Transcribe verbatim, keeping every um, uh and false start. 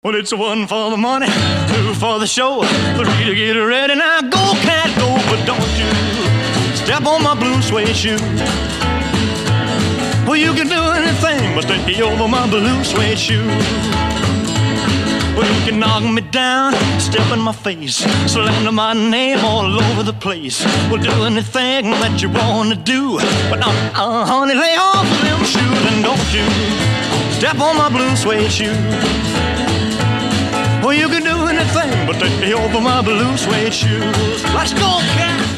Well, it's one for the money, two for the show, three to get ready. Now go, cat, go, but don't you step on my blue suede shoe. Well, you can do anything but take over my blue suede shoe. Well, you can knock me down, step in my face, slander my name all over the place. Well, do anything that you want to do, but uh, uh, honey, lay off them shoes and don't you step on my blue suede shoe. Well, you can do anything but take me over my blue suede shoes. Let's go, cat!